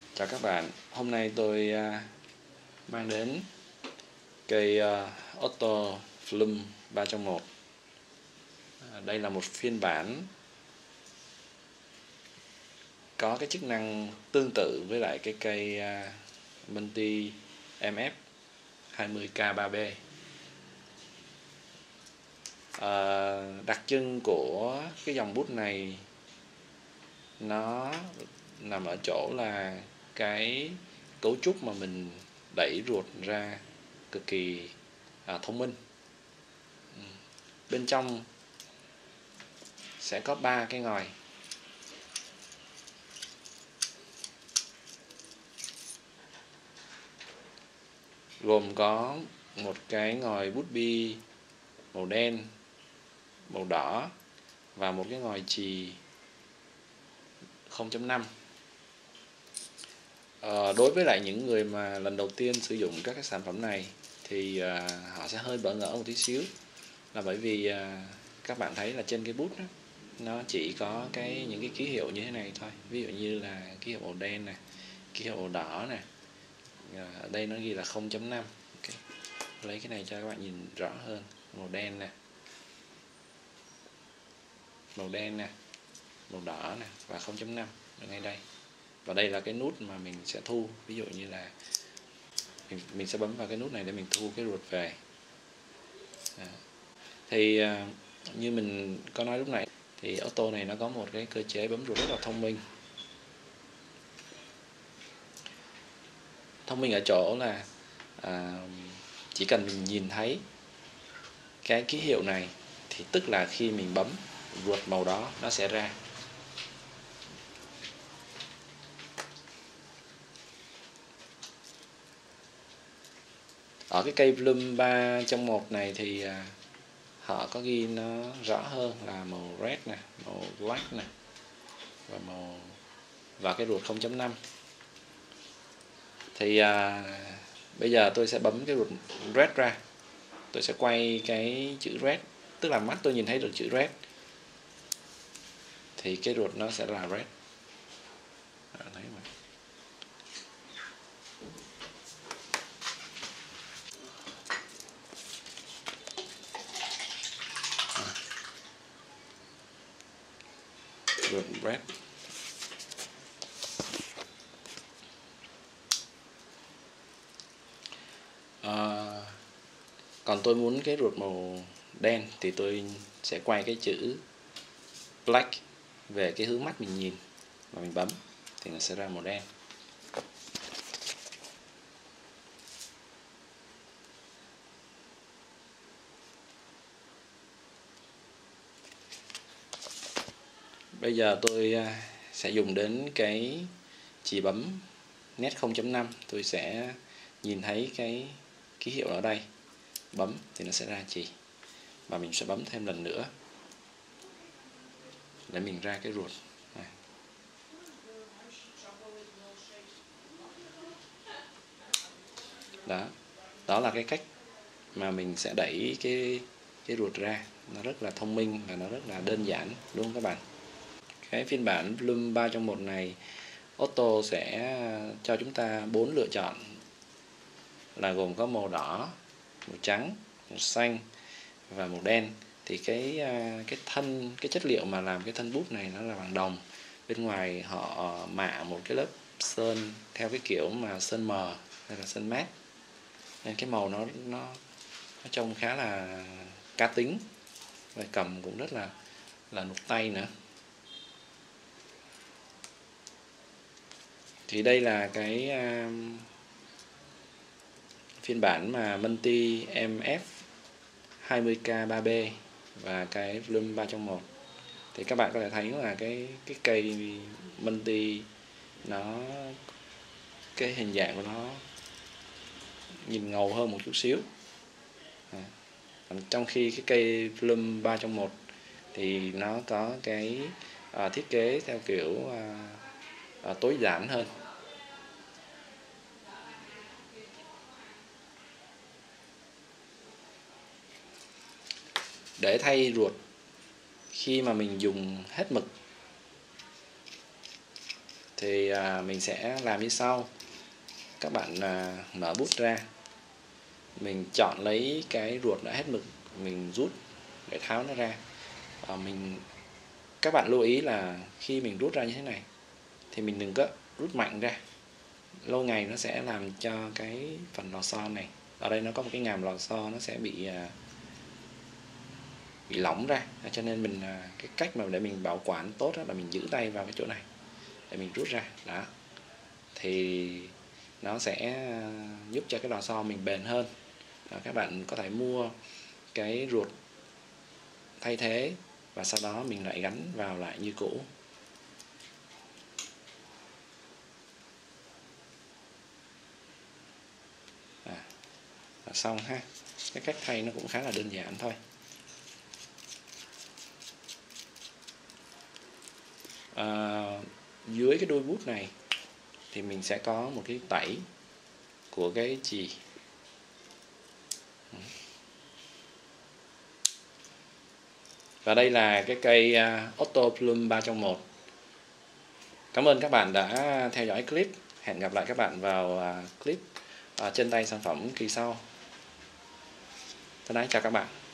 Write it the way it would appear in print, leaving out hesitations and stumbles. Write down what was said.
Chào các bạn, hôm nay tôi mang đến cây Otto Flume 3 trong 1. Đây là một phiên bản có cái chức năng tương tự với lại cái cây Multi MF 20K3B. Đặc trưng của cái dòng bút này nó nằm ở chỗ là cái cấu trúc mà mình đẩy ruột ra cực kỳ thông minh. Bên trong sẽ có 3 cái ngòi, gồm có một cái ngòi bút bi màu đen, màu đỏ và một cái ngòi chì 0.5. Đối với lại những người mà lần đầu tiên sử dụng các cái sản phẩm này thì họ sẽ hơi bỡ ngỡ một tí xíu, là bởi vì các bạn thấy là trên cái bút đó, nó chỉ có những cái ký hiệu như thế này thôi. Ví dụ như là ký hiệu màu đen nè, ký hiệu màu đỏ nè, ở đây nó ghi là 0.5. Okay. Lấy cái này cho các bạn nhìn rõ hơn. Màu đen nè, màu đen nè, màu đỏ nè và 0.5 ở ngay đây. Và đây là cái nút mà mình sẽ thu. Ví dụ như là mình sẽ bấm vào cái nút này để mình thu cái ruột về. Thì như mình có nói lúc nãy thì Otto này nó có một cái cơ chế bấm ruột rất là thông minh. Thông minh ở chỗ là chỉ cần mình nhìn thấy cái ký hiệu này thì tức là khi mình bấm ruột màu đó nó sẽ ra. Ở cái cây Flume 3 trong 1 này thì họ có ghi nó rõ hơn là màu red nè, màu black nè và cái ruột 0.5. Thì bây giờ tôi sẽ bấm cái ruột red ra. Tôi sẽ quay cái chữ red, tức là mắt tôi nhìn thấy được chữ red thì cái ruột nó sẽ là red. Thấy mà. Ruột red. Còn tôi muốn cái ruột màu đen thì tôi sẽ quay cái chữ black về cái hướng mắt mình nhìn và mình bấm thì nó sẽ ra màu đen. Bây giờ tôi sẽ dùng đến cái chì bấm nét 0.5. Tôi sẽ nhìn thấy cái ký hiệu ở đây, bấm thì nó sẽ ra chì, và mình sẽ bấm thêm lần nữa để mình ra cái ruột này. Đó là cái cách mà mình sẽ đẩy cái ruột ra. Nó rất là thông minh và nó rất là đơn giản, đúng không các bạn? Cái phiên bản Flume 3 trong 1 này, Otto sẽ cho chúng ta 4 lựa chọn, là gồm có màu đỏ, màu trắng, màu xanh và màu đen. Thì cái chất liệu mà làm cái thân bút này nó là bằng đồng. Bên ngoài họ mạ một cái lớp sơn theo cái kiểu mà sơn mờ hay là sơn mát, nên cái màu nó trông khá là cá tính, và cầm cũng rất là nục tay nữa. Thì đây là cái phiên bản mà Multi MF 20K3B và cái Flume 3 trong 1. Thì các bạn có thể thấy là cái cây Multi cái hình dạng của nó nhìn ngầu hơn một chút xíu. Trong khi cái cây Flume 3 trong 1 thì nó có cái thiết kế theo kiểu tối giản hơn. Để thay ruột khi mà mình dùng hết mực thì mình sẽ làm như sau. Các bạn mở bút ra, mình chọn lấy cái ruột đã hết mực, mình rút để tháo nó ra. Các bạn lưu ý là khi mình rút ra như thế này thì mình đừng có rút mạnh ra, lâu ngày nó sẽ làm cho cái phần lò xo này, ở đây nó có một cái ngàm lò xo, nó sẽ bị lỏng ra. Cho nên mình cái cách mà để mình bảo quản tốt là mình giữ tay vào cái chỗ này để mình rút ra đó, thì nó sẽ giúp cho cái lò xo mình bền hơn. Các bạn có thể mua cái ruột thay thế và sau đó mình lại gắn vào lại như cũ. Là xong ha. Cái cách thay nó cũng khá là đơn giản thôi. Dưới cái đuôi bút này thì mình sẽ có một cái tẩy của cái chì. Và đây là cái cây Otto Plum 3 trong 1. Cảm ơn các bạn đã theo dõi clip. Hẹn gặp lại các bạn vào clip trên tay sản phẩm kỳ sau. Thân ái chào các bạn.